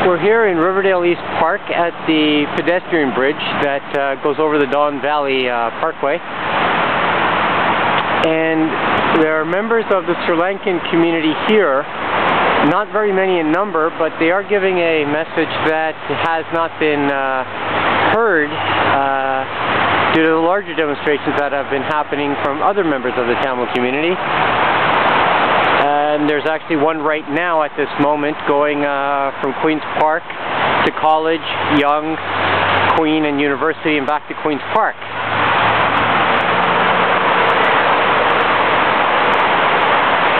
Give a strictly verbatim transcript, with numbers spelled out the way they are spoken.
We're here in Riverdale East Park at the pedestrian bridge that uh, goes over the Don Valley uh, Parkway. And there are members of the Sri Lankan community here, not very many in number, but they are giving a message that has not been uh, heard uh, due to the larger demonstrations that have been happening from other members of the Tamil community. And there's actually one right now at this moment going uh, from Queen's Park to College, Young, Queen, and University, and back to Queen's Park.